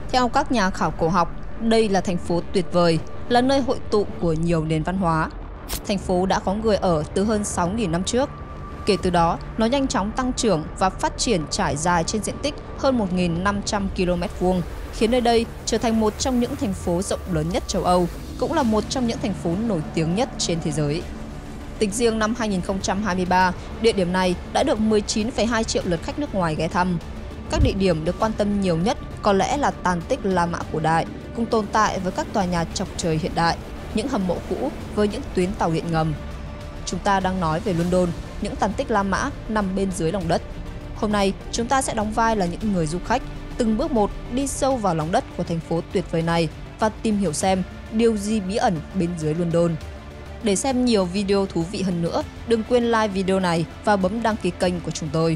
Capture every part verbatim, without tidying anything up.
Theo các nhà khảo cổ học, đây là thành phố tuyệt vời, là nơi hội tụ của nhiều nền văn hóa. Thành phố đã có người ở từ hơn sáu nghìn năm trước. Kể từ đó, nó nhanh chóng tăng trưởng và phát triển trải dài trên diện tích hơn một nghìn năm trăm ki lô mét vuông, khiến nơi đây trở thành một trong những thành phố rộng lớn nhất châu Âu, cũng là một trong những thành phố nổi tiếng nhất trên thế giới. Tính riêng năm hai nghìn không trăm hai mươi ba, địa điểm này đã được mười chín phẩy hai triệu lượt khách nước ngoài ghé thăm. Các địa điểm được quan tâm nhiều nhất có lẽ là tàn tích La Mã cổ đại, cùng tồn tại với các tòa nhà chọc trời hiện đại, những hầm mộ cũ với những tuyến tàu điện ngầm. Chúng ta đang nói về London, những tàn tích La Mã nằm bên dưới lòng đất. Hôm nay, chúng ta sẽ đóng vai là những người du khách, từng bước một đi sâu vào lòng đất của thành phố tuyệt vời này và tìm hiểu xem điều gì bí ẩn bên dưới London. Để xem nhiều video thú vị hơn nữa, đừng quên like video này và bấm đăng ký kênh của chúng tôi.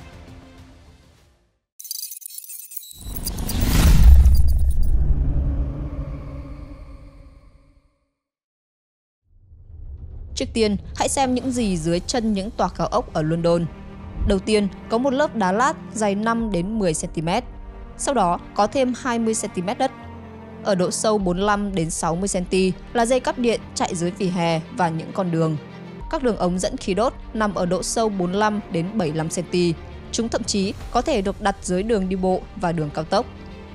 Trước tiên, hãy xem những gì dưới chân những tòa cao ốc ở London. Đầu tiên, có một lớp đá lát dày năm đến mười xăng ti mét. Sau đó, có thêm hai mươi xăng ti mét đất. Ở độ sâu bốn mươi lăm đến sáu mươi xăng ti mét là dây cáp điện chạy dưới vỉa hè và những con đường. Các đường ống dẫn khí đốt nằm ở độ sâu bốn mươi lăm đến bảy mươi lăm xăng ti mét. Chúng thậm chí có thể được đặt dưới đường đi bộ và đường cao tốc.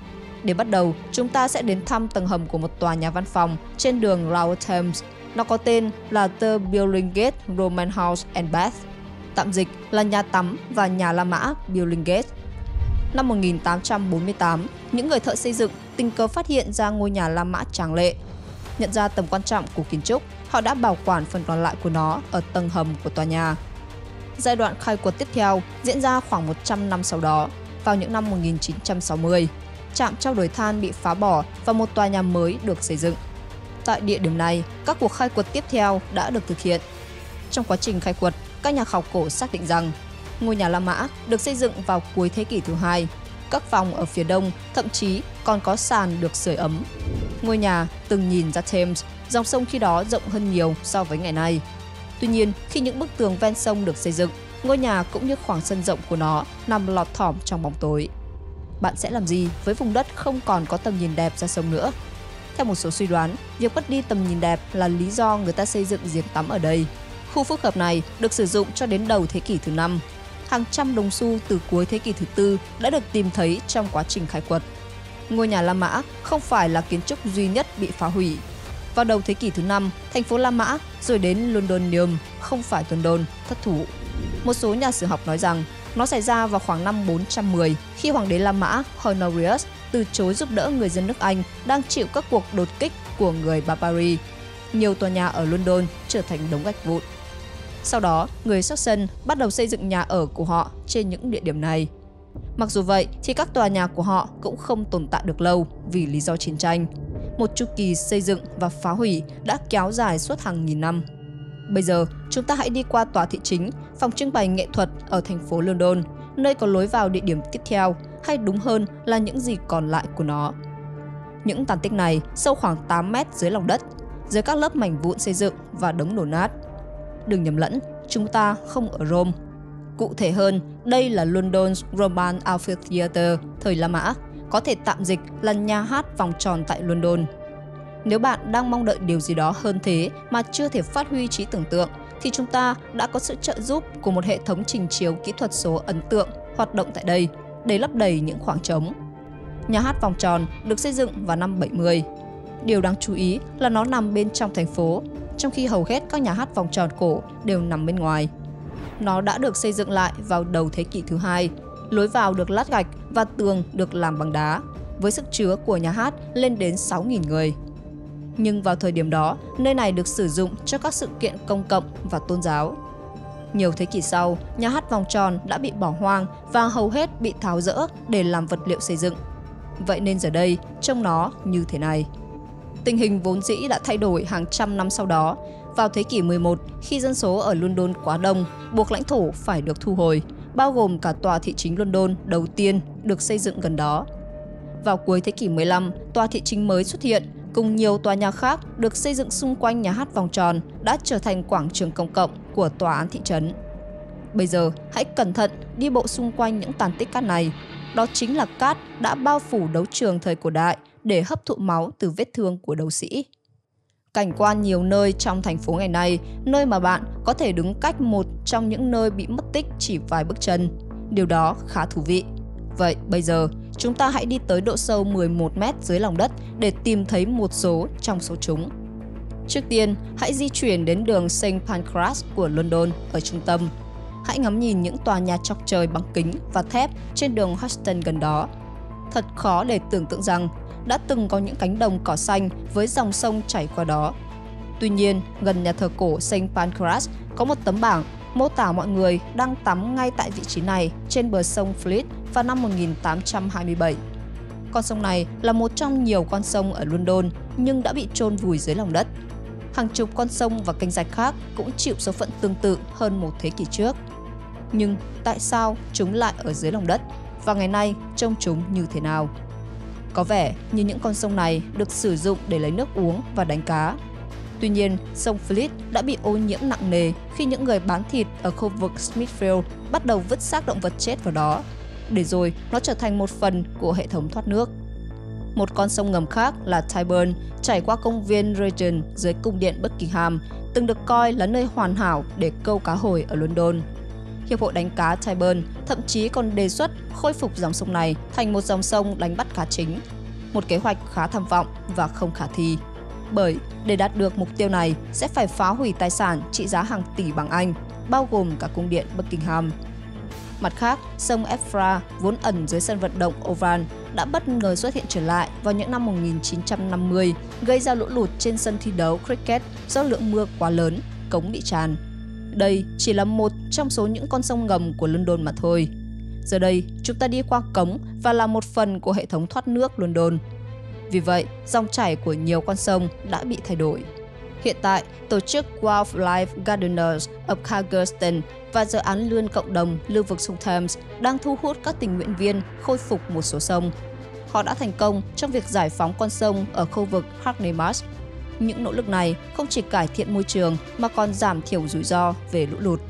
Để bắt đầu, chúng ta sẽ đến thăm tầng hầm của một tòa nhà văn phòng trên đường Lower Thames. Nó có tên là The Billingsgate Roman House and Bath, tạm dịch là nhà tắm và nhà La Mã Billingsgate. Năm một nghìn tám trăm bốn mươi tám, những người thợ xây dựng tình cờ phát hiện ra ngôi nhà La Mã tráng lệ. Nhận ra tầm quan trọng của kiến trúc, họ đã bảo quản phần còn lại của nó ở tầng hầm của tòa nhà. Giai đoạn khai quật tiếp theo diễn ra khoảng một trăm năm sau đó, vào những năm một nghìn chín trăm sáu mươi. Trạm trao đổi than bị phá bỏ và một tòa nhà mới được xây dựng. Tại địa điểm này, các cuộc khai quật tiếp theo đã được thực hiện. Trong quá trình khai quật, các nhà khảo cổ xác định rằng ngôi nhà La Mã được xây dựng vào cuối thế kỷ thứ hai. Các phòng ở phía đông thậm chí còn có sàn được sưởi ấm. Ngôi nhà từng nhìn ra Thames, dòng sông khi đó rộng hơn nhiều so với ngày nay. Tuy nhiên, khi những bức tường ven sông được xây dựng, ngôi nhà cũng như khoảng sân rộng của nó nằm lọt thỏm trong bóng tối. Bạn sẽ làm gì với vùng đất không còn có tầm nhìn đẹp ra sông nữa? Theo một số suy đoán, việc mất đi tầm nhìn đẹp là lý do người ta xây dựng giếng tắm ở đây. Khu phức hợp này được sử dụng cho đến đầu thế kỷ thứ năm. Hàng trăm đồng xu từ cuối thế kỷ thứ tư đã được tìm thấy trong quá trình khai quật. Ngôi nhà La Mã không phải là kiến trúc duy nhất bị phá hủy. Vào đầu thế kỷ thứ năm, thành phố La Mã rồi đến Londonium, không phải London, thất thủ. Một số nhà sử học nói rằng nó xảy ra vào khoảng năm bốn trăm mười khi hoàng đế La Mã Honorius từ chối giúp đỡ người dân nước Anh đang chịu các cuộc đột kích của người Barbary. Nhiều tòa nhà ở London trở thành đống gạch vụn. Sau đó, người Saxon bắt đầu xây dựng nhà ở của họ trên những địa điểm này. Mặc dù vậy thì các tòa nhà của họ cũng không tồn tại được lâu vì lý do chiến tranh. Một chu kỳ xây dựng và phá hủy đã kéo dài suốt hàng nghìn năm. Bây giờ, chúng ta hãy đi qua tòa thị chính, phòng trưng bày nghệ thuật ở thành phố London, nơi có lối vào địa điểm tiếp theo, hay đúng hơn là những gì còn lại của nó. Những tàn tích này sâu khoảng tám mét dưới lòng đất, dưới các lớp mảnh vụn xây dựng và đống đổ nát. Đừng nhầm lẫn, chúng ta không ở Rome. Cụ thể hơn, đây là London's Roman Amphitheatre thời La Mã, có thể tạm dịch là nhà hát vòng tròn tại London. Nếu bạn đang mong đợi điều gì đó hơn thế mà chưa thể phát huy trí tưởng tượng, thì chúng ta đã có sự trợ giúp của một hệ thống trình chiếu kỹ thuật số ấn tượng hoạt động tại đây để lấp đầy những khoảng trống. Nhà hát vòng tròn được xây dựng vào năm bảy mươi. Điều đáng chú ý là nó nằm bên trong thành phố, trong khi hầu hết các nhà hát vòng tròn cổ đều nằm bên ngoài. Nó đã được xây dựng lại vào đầu thế kỷ thứ hai. Lối vào được lát gạch và tường được làm bằng đá, với sức chứa của nhà hát lên đến sáu nghìn người. Nhưng vào thời điểm đó, nơi này được sử dụng cho các sự kiện công cộng và tôn giáo. Nhiều thế kỷ sau, nhà hát vòng tròn đã bị bỏ hoang và hầu hết bị tháo dỡ để làm vật liệu xây dựng. Vậy nên giờ đây, trông nó như thế này. Tình hình vốn dĩ đã thay đổi hàng trăm năm sau đó. Vào thế kỷ mười một, khi dân số ở London quá đông, buộc lãnh thổ phải được thu hồi, bao gồm cả tòa thị chính London đầu tiên được xây dựng gần đó. Vào cuối thế kỷ mười lăm, tòa thị chính mới xuất hiện, cùng nhiều tòa nhà khác được xây dựng xung quanh nhà hát vòng tròn đã trở thành quảng trường công cộng của tòa án thị trấn. Bây giờ, hãy cẩn thận đi bộ xung quanh những tàn tích cát này. đó chính là cát đã bao phủ đấu trường thời cổ đại để hấp thụ máu từ vết thương của đấu sĩ. Cảnh quan nhiều nơi trong thành phố ngày nay, nơi mà bạn có thể đứng cách một trong những nơi bị mất tích chỉ vài bước chân. Điều đó khá thú vị. Vậy bây giờ, chúng ta hãy đi tới độ sâu mười một mét dưới lòng đất để tìm thấy một số trong số chúng. Trước tiên, hãy di chuyển đến đường Saint Pancras của London ở trung tâm. Hãy ngắm nhìn những tòa nhà chọc trời bằng kính và thép trên đường Hoxton gần đó. Thật khó để tưởng tượng rằng đã từng có những cánh đồng cỏ xanh với dòng sông chảy qua đó. Tuy nhiên, gần nhà thờ cổ Saint Pancras có một tấm bảng mô tả mọi người đang tắm ngay tại vị trí này trên bờ sông Fleet vào năm một nghìn tám trăm hai mươi bảy. Con sông này là một trong nhiều con sông ở London nhưng đã bị chôn vùi dưới lòng đất. Hàng chục con sông và kênh rạch khác cũng chịu số phận tương tự hơn một thế kỷ trước. Nhưng tại sao chúng lại ở dưới lòng đất và ngày nay trông chúng như thế nào? Có vẻ như những con sông này được sử dụng để lấy nước uống và đánh cá. Tuy nhiên, sông Fleet đã bị ô nhiễm nặng nề khi những người bán thịt ở khu vực Smithfield bắt đầu vứt xác động vật chết vào đó, để rồi nó trở thành một phần của hệ thống thoát nước. Một con sông ngầm khác là Tyburn chảy qua công viên Regent dưới cung điện Buckingham, từng được coi là nơi hoàn hảo để câu cá hồi ở London. Hiệp hội đánh cá Tyburn thậm chí còn đề xuất khôi phục dòng sông này thành một dòng sông đánh bắt cá chính, một kế hoạch khá tham vọng và không khả thi. Bởi để đạt được mục tiêu này sẽ phải phá hủy tài sản trị giá hàng tỷ bảng Anh, bao gồm cả cung điện Buckingham. Mặt khác, sông Effra vốn ẩn dưới sân vận động Oval đã bất ngờ xuất hiện trở lại vào những năm một nghìn chín trăm năm mươi, gây ra lũ lụt trên sân thi đấu cricket do lượng mưa quá lớn, cống bị tràn. Đây chỉ là một trong số những con sông ngầm của London mà thôi. Giờ đây, chúng ta đi qua cống và là một phần của hệ thống thoát nước London. Vì vậy, dòng chảy của nhiều con sông đã bị thay đổi. Hiện tại, tổ chức Wildlife Gardeners of Kyrgyzstan và dự án lươn cộng đồng lưu vực sông Thames đang thu hút các tình nguyện viên khôi phục một số sông. Họ đã thành công trong việc giải phóng con sông ở khu vực Hackney Marsh. Những nỗ lực này không chỉ cải thiện môi trường mà còn giảm thiểu rủi ro về lũ lụt.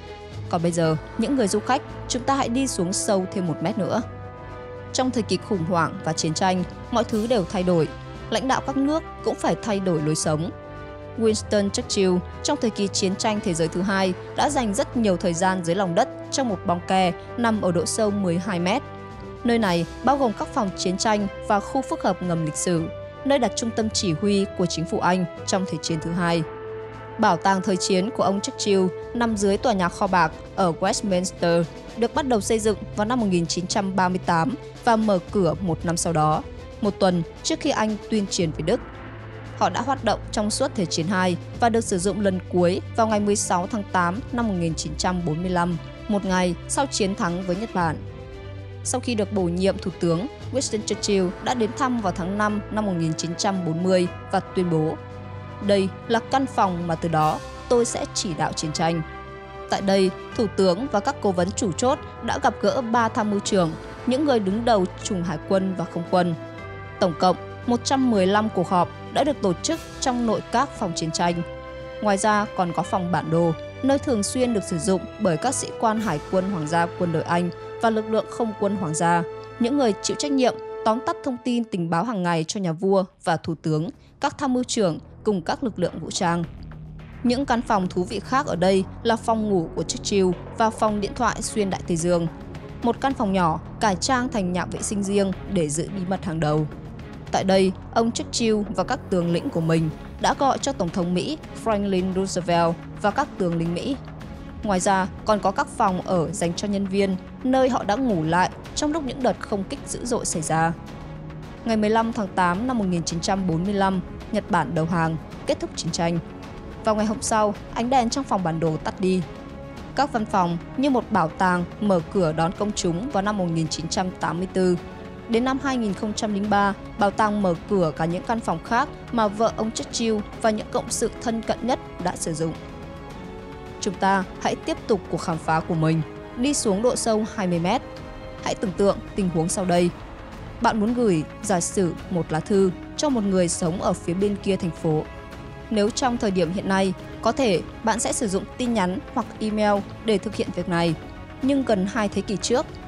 Còn bây giờ, những người du khách, chúng ta hãy đi xuống sâu thêm một mét nữa. Trong thời kỳ khủng hoảng và chiến tranh, mọi thứ đều thay đổi. Lãnh đạo các nước cũng phải thay đổi lối sống. Winston Churchill trong thời kỳ chiến tranh thế giới thứ hai đã dành rất nhiều thời gian dưới lòng đất trong một bong ke nằm ở độ sâu mười hai mét. Nơi này bao gồm các phòng chiến tranh và khu phức hợp ngầm lịch sử, nơi đặt trung tâm chỉ huy của chính phủ Anh trong Thế chiến thứ hai. Bảo tàng thời chiến của ông Churchill nằm dưới tòa nhà kho bạc ở Westminster, được bắt đầu xây dựng vào năm một nghìn chín trăm ba mươi tám và mở cửa một năm sau đó, một tuần trước khi Anh tuyên chiến với Đức. Họ đã hoạt động trong suốt Thế chiến hai và được sử dụng lần cuối vào ngày mười sáu tháng tám năm một nghìn chín trăm bốn mươi lăm, một ngày sau chiến thắng với Nhật Bản. Sau khi được bổ nhiệm thủ tướng, Winston Churchill đã đến thăm vào tháng năm năm một nghìn chín trăm bốn mươi và tuyên bố: "Đây là căn phòng mà từ đó tôi sẽ chỉ đạo chiến tranh." Tại đây, thủ tướng và các cố vấn chủ chốt đã gặp gỡ ba tham mưu trưởng, những người đứng đầu chủng hải quân và không quân. Tổng cộng, một trăm mười lăm cuộc họp đã được tổ chức trong nội các phòng chiến tranh. Ngoài ra còn có phòng bản đồ, nơi thường xuyên được sử dụng bởi các sĩ quan hải quân Hoàng gia quân đội Anh và lực lượng không quân Hoàng gia, những người chịu trách nhiệm tóm tắt thông tin tình báo hàng ngày cho nhà vua và thủ tướng, các tham mưu trưởng cùng các lực lượng vũ trang. Những căn phòng thú vị khác ở đây là phòng ngủ của Churchill và phòng điện thoại xuyên Đại Tây Dương. Một căn phòng nhỏ cải trang thành nhà vệ sinh riêng để giữ bí mật hàng đầu. Tại đây, ông Churchill và các tướng lĩnh của mình đã gọi cho Tổng thống Mỹ Franklin Roosevelt và các tướng lính Mỹ. Ngoài ra, còn có các phòng ở dành cho nhân viên, nơi họ đã ngủ lại trong lúc những đợt không kích dữ dội xảy ra. Ngày mười lăm tháng tám năm một nghìn chín trăm bốn mươi lăm, Nhật Bản đầu hàng, kết thúc chiến tranh. Vào ngày hôm sau, ánh đèn trong phòng bản đồ tắt đi. Các văn phòng như một bảo tàng mở cửa đón công chúng vào năm một nghìn chín trăm tám mươi tư. Đến năm hai nghìn không trăm lẻ ba, bảo tàng mở cửa cả những căn phòng khác mà vợ ông Churchill và những cộng sự thân cận nhất đã sử dụng. Chúng ta hãy tiếp tục cuộc khám phá của mình, đi xuống độ sâu hai mươi mét. Hãy tưởng tượng tình huống sau đây. Bạn muốn gửi, giả sử, một lá thư cho một người sống ở phía bên kia thành phố. Nếu trong thời điểm hiện nay, có thể bạn sẽ sử dụng tin nhắn hoặc email để thực hiện việc này. Nhưng gần hai thế kỷ trước,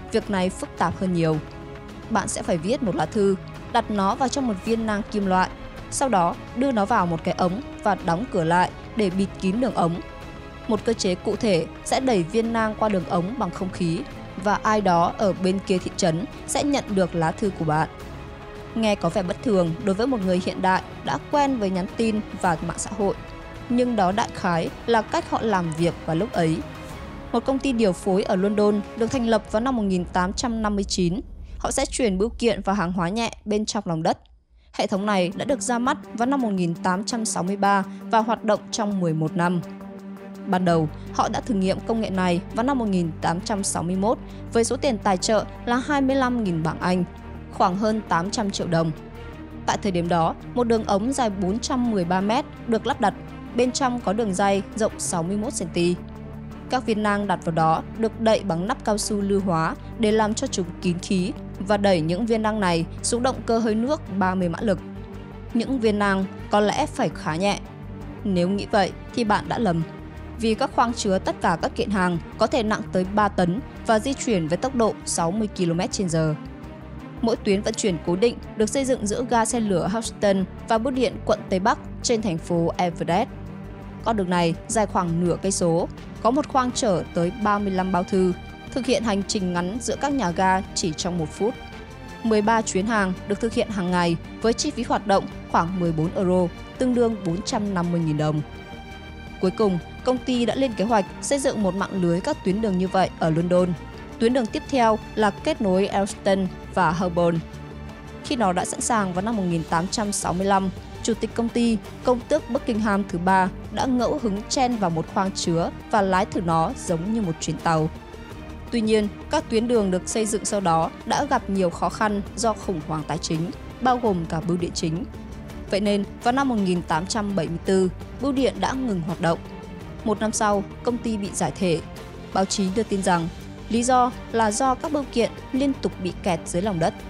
việc này phức tạp hơn nhiều. Bạn sẽ phải viết một lá thư, đặt nó vào trong một viên nang kim loại, sau đó đưa nó vào một cái ống và đóng cửa lại để bịt kín đường ống. Một cơ chế cụ thể sẽ đẩy viên nang qua đường ống bằng không khí và ai đó ở bên kia thị trấn sẽ nhận được lá thư của bạn. Nghe có vẻ bất thường đối với một người hiện đại đã quen với nhắn tin và mạng xã hội, nhưng đó đại khái là cách họ làm việc vào lúc ấy. Một công ty điều phối ở London được thành lập vào năm một nghìn tám trăm năm mươi chín. Họ sẽ chuyển bưu kiện và hàng hóa nhẹ bên trong lòng đất. Hệ thống này đã được ra mắt vào năm một nghìn tám trăm sáu mươi ba và hoạt động trong mười một năm. Ban đầu, họ đã thử nghiệm công nghệ này vào năm một nghìn tám trăm sáu mươi mốt với số tiền tài trợ là hai mươi lăm nghìn bảng Anh, khoảng hơn tám trăm triệu đồng. Tại thời điểm đó, một đường ống dài bốn trăm mười ba mét được lắp đặt, bên trong có đường ray rộng sáu mươi mốt xăng-ti-mét. Các viên nang đặt vào đó được đậy bằng nắp cao su lưu hóa để làm cho chúng kín khí và đẩy những viên nang này xuống động cơ hơi nước ba mươi mã lực. Những viên nang có lẽ phải khá nhẹ. Nếu nghĩ vậy thì bạn đã lầm, vì các khoang chứa tất cả các kiện hàng có thể nặng tới ba tấn và di chuyển với tốc độ sáu mươi ki lô mét trên giờ. Mỗi tuyến vận chuyển cố định được xây dựng giữa ga xe lửa Houston và bưu điện quận Tây Bắc trên thành phố Everett. Con đường này dài khoảng nửa cây số, có một khoang chở tới ba mươi lăm bao thư, thực hiện hành trình ngắn giữa các nhà ga chỉ trong một phút. mười ba chuyến hàng được thực hiện hàng ngày với chi phí hoạt động khoảng mười bốn euro, tương đương bốn trăm năm mươi nghìn đồng. Cuối cùng, công ty đã lên kế hoạch xây dựng một mạng lưới các tuyến đường như vậy ở London. Tuyến đường tiếp theo là kết nối Euston và Holborn. Khi nó đã sẵn sàng vào năm một nghìn tám trăm sáu mươi lăm, chủ tịch công ty, công tước Buckingham thứ ba đã ngẫu hứng chen vào một khoang chứa và lái thử nó giống như một chuyến tàu. Tuy nhiên, các tuyến đường được xây dựng sau đó đã gặp nhiều khó khăn do khủng hoảng tài chính, bao gồm cả bưu điện chính. Vậy nên, vào năm một nghìn tám trăm bảy mươi tư, bưu điện đã ngừng hoạt động. Một năm sau, công ty bị giải thể. Báo chí đưa tin rằng lý do là do các bưu kiện liên tục bị kẹt dưới lòng đất.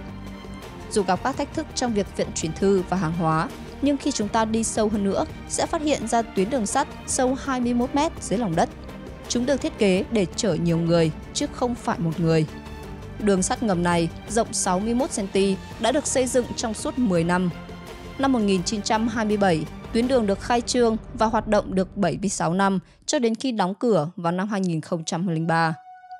Dù gặp các thách thức trong việc vận chuyển thư và hàng hóa, nhưng khi chúng ta đi sâu hơn nữa, sẽ phát hiện ra tuyến đường sắt sâu hai mươi mốt mét dưới lòng đất. Chúng được thiết kế để chở nhiều người, chứ không phải một người. Đường sắt ngầm này rộng sáu mươi mốt xăng-ti-mét đã được xây dựng trong suốt mười năm. Năm một nghìn chín trăm hai mươi bảy, tuyến đường được khai trương và hoạt động được bảy mươi sáu năm cho đến khi đóng cửa vào năm hai nghìn không trăm lẻ ba.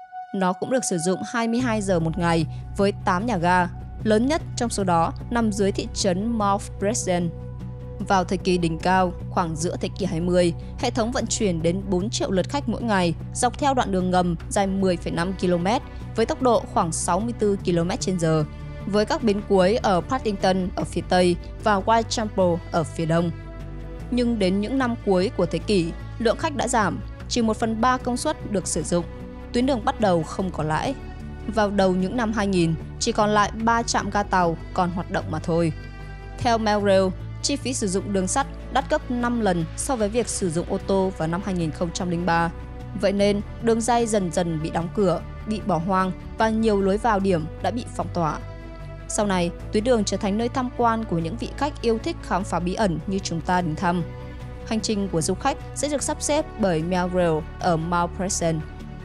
Nó cũng được sử dụng hai mươi hai giờ một ngày với tám nhà ga, lớn nhất trong số đó nằm dưới thị trấn Mount Pleasant. Vào thời kỳ đỉnh cao, khoảng giữa thế kỷ hai mươi, hệ thống vận chuyển đến bốn triệu lượt khách mỗi ngày dọc theo đoạn đường ngầm dài mười phẩy năm ki lô mét với tốc độ khoảng sáu mươi tư ki lô mét trên giờ, với các bến cuối ở Paddington ở phía Tây và Whitechapel ở phía Đông. Nhưng đến những năm cuối của thế kỷ, lượng khách đã giảm, chỉ một phần ba công suất được sử dụng. Tuyến đường bắt đầu không có lãi. Vào đầu những năm hai nghìn, chỉ còn lại ba trạm ga tàu còn hoạt động mà thôi. Theo Mailrail, chi phí sử dụng đường sắt đắt gấp năm lần so với việc sử dụng ô tô vào năm hai nghìn không trăm lẻ ba. Vậy nên, đường ray dần dần bị đóng cửa, bị bỏ hoang và nhiều lối vào điểm đã bị phong tỏa. Sau này, tuyến đường trở thành nơi tham quan của những vị khách yêu thích khám phá bí ẩn như chúng ta đến thăm. Hành trình của du khách sẽ được sắp xếp bởi Mailrail ở Mount Pleasant.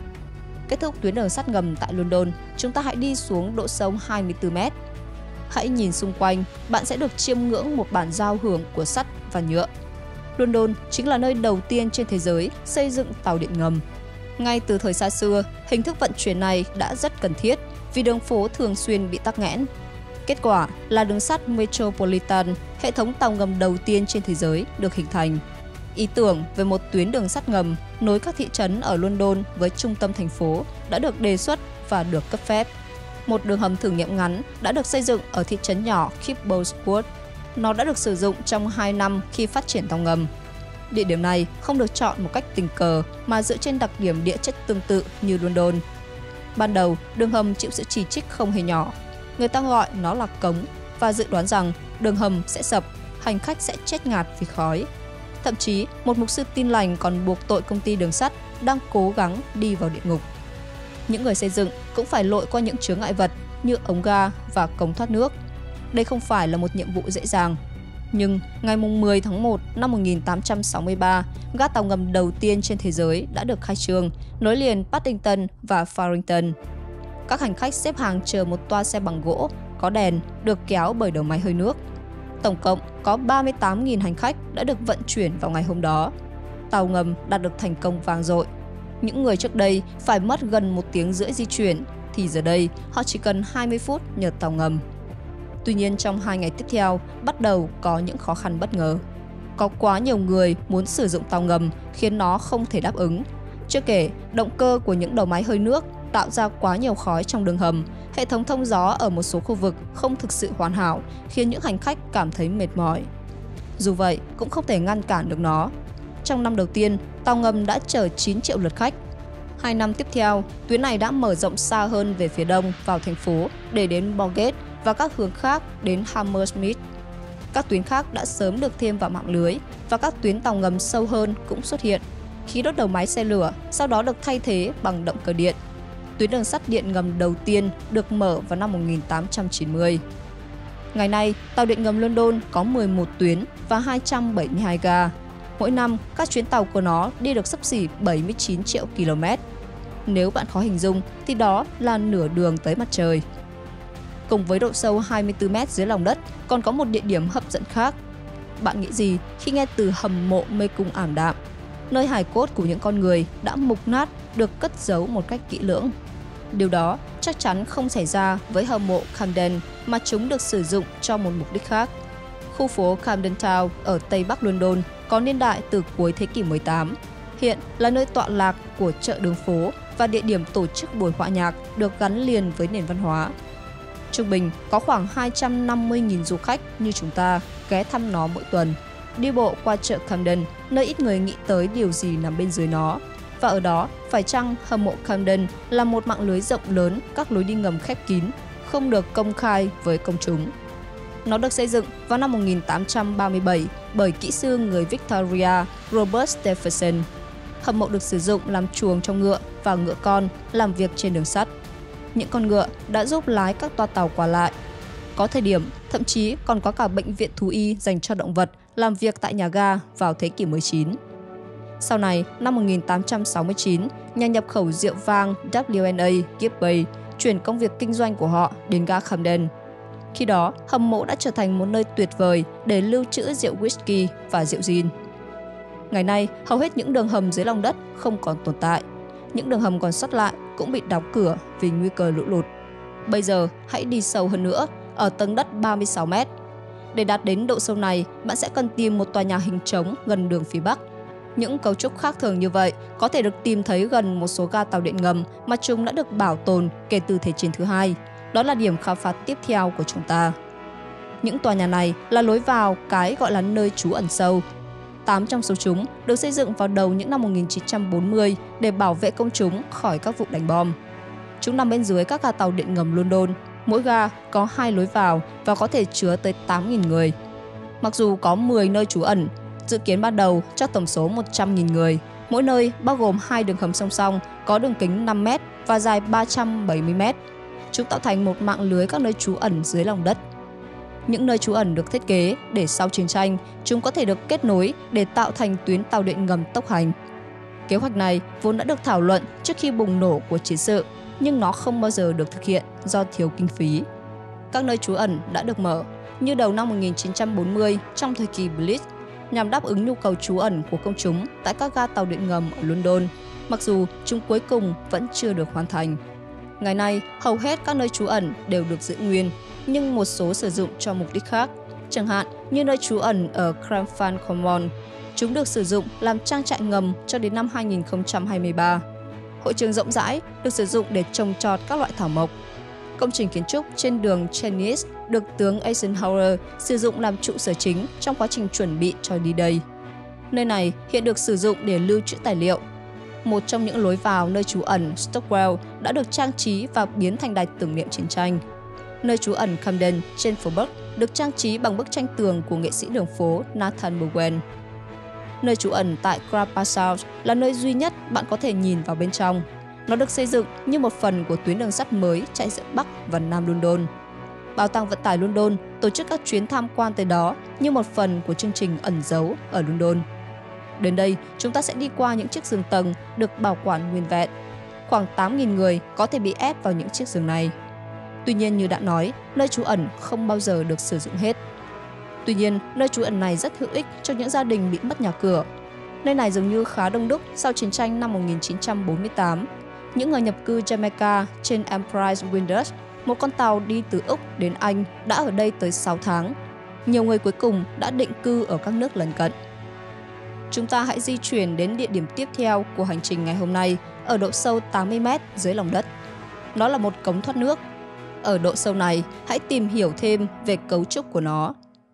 Kết thúc tuyến đường sắt ngầm tại London, chúng ta hãy đi xuống độ sâu hai mươi tư mét. Hãy nhìn xung quanh, bạn sẽ được chiêm ngưỡng một bản giao hưởng của sắt và nhựa. London chính là nơi đầu tiên trên thế giới xây dựng tàu điện ngầm. Ngay từ thời xa xưa, hình thức vận chuyển này đã rất cần thiết vì đường phố thường xuyên bị tắc nghẽn. Kết quả là đường sắt Metropolitan, hệ thống tàu ngầm đầu tiên trên thế giới, được hình thành. Ý tưởng về một tuyến đường sắt ngầm nối các thị trấn ở London với trung tâm thành phố đã được đề xuất và được cấp phép. Một đường hầm thử nghiệm ngắn đã được xây dựng ở thị trấn nhỏ Kibblesworth. Nó đã được sử dụng trong hai năm khi phát triển tàu ngầm. Địa điểm này không được chọn một cách tình cờ mà dựa trên đặc điểm địa chất tương tự như London. Ban đầu, đường hầm chịu sự chỉ trích không hề nhỏ. Người ta gọi nó là cống và dự đoán rằng đường hầm sẽ sập, hành khách sẽ chết ngạt vì khói. Thậm chí, một mục sư Tin Lành còn buộc tội công ty đường sắt đang cố gắng đi vào địa ngục. Những người xây dựng cũng phải lội qua những chướng ngại vật như ống ga và cống thoát nước. Đây không phải là một nhiệm vụ dễ dàng. Nhưng ngày mười tháng một năm một nghìn tám trăm sáu mươi ba, ga tàu ngầm đầu tiên trên thế giới đã được khai trương, nối liền Paddington và Farrington. các hành khách xếp hàng chờ một toa xe bằng gỗ, có đèn, được kéo bởi đầu máy hơi nước. Tổng cộng có ba mươi tám nghìn hành khách đã được vận chuyển vào ngày hôm đó. Tàu ngầm đạt được thành công vang dội. Những người trước đây phải mất gần một tiếng rưỡi di chuyển, thì giờ đây họ chỉ cần hai mươi phút nhờ tàu ngầm. Tuy nhiên trong hai ngày tiếp theo bắt đầu có những khó khăn bất ngờ. Có quá nhiều người muốn sử dụng tàu ngầm khiến nó không thể đáp ứng. Chưa kể, động cơ của những đầu máy hơi nước tạo ra quá nhiều khói trong đường hầm. Hệ thống thông gió ở một số khu vực không thực sự hoàn hảo, khiến những hành khách cảm thấy mệt mỏi. Dù vậy, cũng không thể ngăn cản được nó. Trong năm đầu tiên, tàu ngầm đã chở chín triệu lượt khách. Hai năm tiếp theo, tuyến này đã mở rộng xa hơn về phía đông vào thành phố để đến Bogate và các hướng khác đến Hammersmith. Các tuyến khác đã sớm được thêm vào mạng lưới và các tuyến tàu ngầm sâu hơn cũng xuất hiện. Khí đốt đầu máy xe lửa sau đó được thay thế bằng động cơ điện. Tuyến đường sắt điện ngầm đầu tiên được mở vào năm một nghìn tám trăm chín mươi. Ngày nay, tàu điện ngầm London có mười một tuyến và hai trăm bảy mươi hai ga. Mỗi năm, các chuyến tàu của nó đi được xấp xỉ bảy mươi chín triệu ki lô mét. Nếu bạn khó hình dung thì đó là nửa đường tới mặt trời. Cùng với độ sâu hai mươi tư mét dưới lòng đất, còn có một địa điểm hấp dẫn khác. Bạn nghĩ gì khi nghe từ hầm mộ mê cung ảm đạm, nơi hài cốt của những con người đã mục nát được cất giấu một cách kỹ lưỡng? Điều đó chắc chắn không xảy ra với hầm mộ Camden, mà chúng được sử dụng cho một mục đích khác. Khu phố Camden Town ở Tây Bắc London có niên đại từ cuối thế kỷ mười tám. Hiện là nơi tọa lạc của chợ đường phố và địa điểm tổ chức buổi hòa nhạc được gắn liền với nền văn hóa. Trung bình có khoảng hai trăm năm mươi nghìn du khách như chúng ta ghé thăm nó mỗi tuần, đi bộ qua chợ Camden, nơi ít người nghĩ tới điều gì nằm bên dưới nó. Và ở đó, phải chăng hầm mộ Camden là một mạng lưới rộng lớn các lối đi ngầm khép kín, không được công khai với công chúng. Nó được xây dựng vào năm một nghìn tám trăm ba mươi bảy bởi kỹ sư người Victoria Robert Stephenson. Hầm mộ được sử dụng làm chuồng cho ngựa và ngựa con làm việc trên đường sắt. Những con ngựa đã giúp lái các toa tàu qua lại. Có thời điểm, thậm chí còn có cả bệnh viện thú y dành cho động vật làm việc tại nhà ga vào thế kỷ mười chín. Sau này, năm một nghìn tám trăm sáu mươi chín, nhà nhập khẩu rượu vang W and A Gilbey chuyển công việc kinh doanh của họ đến ga Camden. Khi đó, hầm mộ đã trở thành một nơi tuyệt vời để lưu trữ rượu whisky và rượu gin. Ngày nay, hầu hết những đường hầm dưới lòng đất không còn tồn tại. Những đường hầm còn sót lại cũng bị đóng cửa vì nguy cơ lũ lụt. Bây giờ, hãy đi sâu hơn nữa, ở tầng đất ba mươi sáu mét. Để đạt đến độ sâu này, bạn sẽ cần tìm một tòa nhà hình trống gần đường phía Bắc. Những cấu trúc khác thường như vậy có thể được tìm thấy gần một số ga tàu điện ngầm mà chúng đã được bảo tồn kể từ Thế chiến thứ hai. Đó là điểm khám phá tiếp theo của chúng ta. Những tòa nhà này là lối vào cái gọi là nơi trú ẩn sâu. Tám trong số chúng được xây dựng vào đầu những năm một nghìn chín trăm bốn mươi để bảo vệ công chúng khỏi các vụ đánh bom. Chúng nằm bên dưới các ga tàu điện ngầm London. Mỗi ga có hai lối vào và có thể chứa tới tám nghìn người. Mặc dù có mười nơi trú ẩn, dự kiến ban đầu cho tổng số một trăm nghìn người, mỗi nơi bao gồm hai đường hầm song song có đường kính năm mét và dài ba trăm bảy mươi mét. Chúng tạo thành một mạng lưới các nơi trú ẩn dưới lòng đất. Những nơi trú ẩn được thiết kế để sau chiến tranh, chúng có thể được kết nối để tạo thành tuyến tàu điện ngầm tốc hành. Kế hoạch này vốn đã được thảo luận trước khi bùng nổ của chiến sự, nhưng nó không bao giờ được thực hiện do thiếu kinh phí. Các nơi trú ẩn đã được mở, như đầu năm một nghìn chín trăm bốn mươi trong thời kỳ Blitz, nhằm đáp ứng nhu cầu trú ẩn của công chúng tại các ga tàu điện ngầm ở London, mặc dù chúng cuối cùng vẫn chưa được hoàn thành. Ngày nay, hầu hết các nơi trú ẩn đều được giữ nguyên, nhưng một số sử dụng cho mục đích khác. Chẳng hạn như nơi trú ẩn ở Cranford Common, chúng được sử dụng làm trang trại ngầm cho đến năm hai nghìn không trăm hai mươi ba. Hội trường rộng rãi được sử dụng để trồng trọt các loại thảo mộc. Công trình kiến trúc trên đường Chenies được tướng Eisenhower sử dụng làm trụ sở chính trong quá trình chuẩn bị cho D-Day. Nơi này hiện được sử dụng để lưu trữ tài liệu. Một trong những lối vào nơi trú ẩn Stockwell đã được trang trí và biến thành đài tưởng niệm chiến tranh. Nơi trú ẩn Camden trên phố Bắc được trang trí bằng bức tranh tường của nghệ sĩ đường phố Nathan Bowen. Nơi trú ẩn tại Crab Passage là nơi duy nhất bạn có thể nhìn vào bên trong. Nó được xây dựng như một phần của tuyến đường sắt mới chạy giữa Bắc và Nam London. Bảo tàng vận tải London tổ chức các chuyến tham quan tới đó như một phần của chương trình ẩn giấu ở London. Đến đây, chúng ta sẽ đi qua những chiếc giường tầng được bảo quản nguyên vẹn. khoảng tám nghìn người có thể bị ép vào những chiếc giường này. Tuy nhiên như đã nói, nơi trú ẩn không bao giờ được sử dụng hết. Tuy nhiên, nơi trú ẩn này rất hữu ích cho những gia đình bị mất nhà cửa. Nơi này dường như khá đông đúc sau chiến tranh năm một nghìn chín trăm bốn mươi tám. Những người nhập cư Jamaica trên Emprise Windus, một con tàu đi từ Úc đến Anh, đã ở đây tới sáu tháng. Nhiều người cuối cùng đã định cư ở các nước lân cận. Chúng ta hãy di chuyển đến địa điểm tiếp theo của hành trình ngày hôm nay, ở độ sâu tám mươi mét dưới lòng đất. Nó là một cống thoát nước. Ở độ sâu này, hãy tìm hiểu thêm về cấu trúc của nó.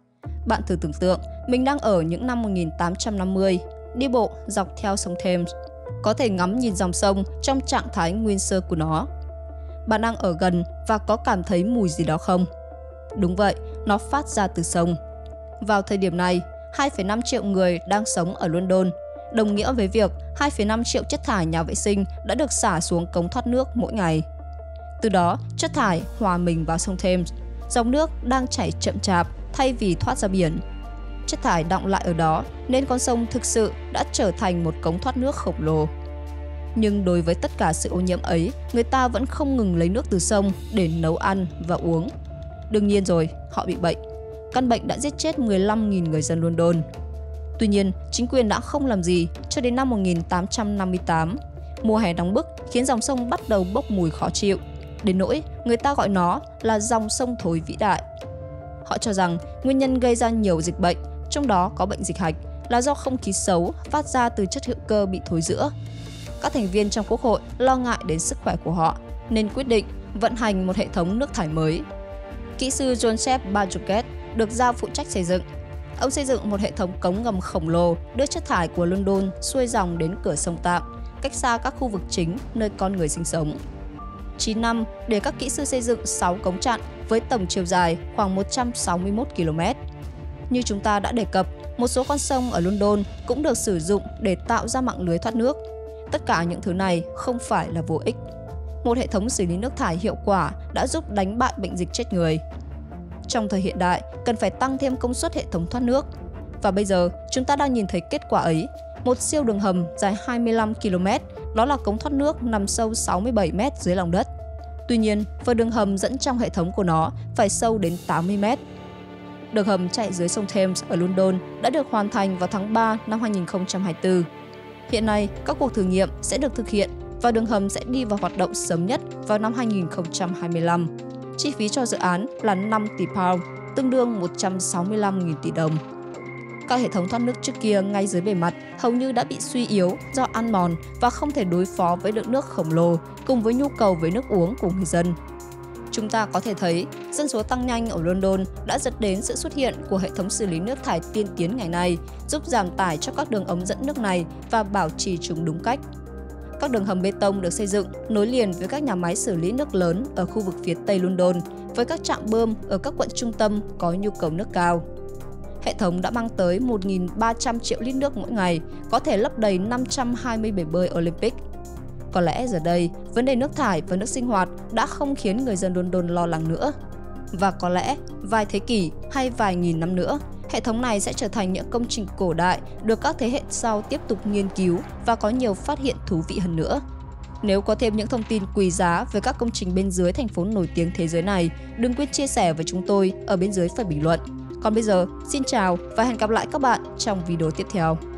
Bạn thử tưởng tượng mình đang ở những năm một nghìn tám trăm năm mươi, đi bộ dọc theo sông Thames, có thể ngắm nhìn dòng sông trong trạng thái nguyên sơ của nó. Bạn đang ở gần và có cảm thấy mùi gì đó không? Đúng vậy, nó phát ra từ sông. Vào thời điểm này, hai phẩy năm triệu người đang sống ở London, đồng nghĩa với việc hai phẩy năm triệu chất thải nhà vệ sinh đã được xả xuống cống thoát nước mỗi ngày. Từ đó, chất thải hòa mình vào sông Thames, dòng nước đang chảy chậm chạp thay vì thoát ra biển. Chất thải đọng lại ở đó nên con sông thực sự đã trở thành một cống thoát nước khổng lồ. Nhưng đối với tất cả sự ô nhiễm ấy, người ta vẫn không ngừng lấy nước từ sông để nấu ăn và uống. Đương nhiên rồi, họ bị bệnh. Căn bệnh đã giết chết mười lăm nghìn người dân London. Tuy nhiên, chính quyền đã không làm gì cho đến năm một nghìn tám trăm năm mươi tám. Mùa hè nóng bức khiến dòng sông bắt đầu bốc mùi khó chịu, đến nỗi người ta gọi nó là dòng sông thối vĩ đại. Họ cho rằng nguyên nhân gây ra nhiều dịch bệnh, trong đó có bệnh dịch hạch, là do không khí xấu phát ra từ chất hữu cơ bị thối rữa. Các thành viên trong quốc hội lo ngại đến sức khỏe của họ nên quyết định vận hành một hệ thống nước thải mới. Kỹ sư Joseph Bajoget được giao phụ trách xây dựng. Ông xây dựng một hệ thống cống ngầm khổng lồ đưa chất thải của London xuôi dòng đến cửa sông tạm, cách xa các khu vực chính nơi con người sinh sống. chín năm để các kỹ sư xây dựng sáu cống chặn với tổng chiều dài khoảng một trăm sáu mươi mốt ki lô mét. Như chúng ta đã đề cập, một số con sông ở London cũng được sử dụng để tạo ra mạng lưới thoát nước. Tất cả những thứ này không phải là vô ích. Một hệ thống xử lý nước thải hiệu quả đã giúp đánh bại bệnh dịch chết người. Trong thời hiện đại, cần phải tăng thêm công suất hệ thống thoát nước. Và bây giờ, chúng ta đang nhìn thấy kết quả ấy. Một siêu đường hầm dài hai mươi lăm ki lô mét, đó là cống thoát nước nằm sâu sáu mươi bảy mét dưới lòng đất. Tuy nhiên, phần đường hầm dẫn trong hệ thống của nó phải sâu đến tám mươi mét. Đường hầm chạy dưới sông Thames ở London đã được hoàn thành vào tháng ba năm hai nghìn không trăm hai mươi tư. Hiện nay, các cuộc thử nghiệm sẽ được thực hiện và đường hầm sẽ đi vào hoạt động sớm nhất vào năm hai nghìn không trăm hai mươi lăm. Chi phí cho dự án là năm tỷ pound, tương đương một trăm sáu mươi lăm nghìn tỷ đồng. Các hệ thống thoát nước trước kia ngay dưới bề mặt hầu như đã bị suy yếu do ăn mòn và không thể đối phó với lượng nước khổng lồ cùng với nhu cầu về nước uống của người dân. Chúng ta có thể thấy, dân số tăng nhanh ở London đã dẫn đến sự xuất hiện của hệ thống xử lý nước thải tiên tiến ngày nay, giúp giảm tải cho các đường ống dẫn nước này và bảo trì chúng đúng cách. Các đường hầm bê tông được xây dựng nối liền với các nhà máy xử lý nước lớn ở khu vực phía Tây London, với các trạm bơm ở các quận trung tâm có nhu cầu nước cao. Hệ thống đã mang tới một nghìn ba trăm triệu lít nước mỗi ngày, có thể lấp đầy năm trăm hai mươi bể bơi Olympic. Có lẽ giờ đây, vấn đề nước thải và nước sinh hoạt đã không khiến người dân London lo lắng nữa. Và có lẽ, vài thế kỷ hay vài nghìn năm nữa, hệ thống này sẽ trở thành những công trình cổ đại được các thế hệ sau tiếp tục nghiên cứu và có nhiều phát hiện thú vị hơn nữa. Nếu có thêm những thông tin quý giá về các công trình bên dưới thành phố nổi tiếng thế giới này, đừng quên chia sẻ với chúng tôi ở bên dưới phần bình luận. Còn bây giờ, xin chào và hẹn gặp lại các bạn trong video tiếp theo.